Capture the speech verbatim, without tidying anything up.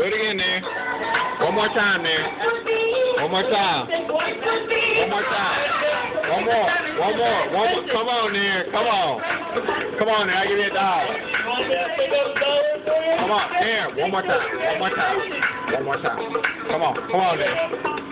it again, there. One more time, there. One more time. One more time. One more. One more. One more. Come on, there. Come on. Come on, there. I'll give you a dollar. Come on, there. One more time. One more time. One more time. Come on. Come on, there.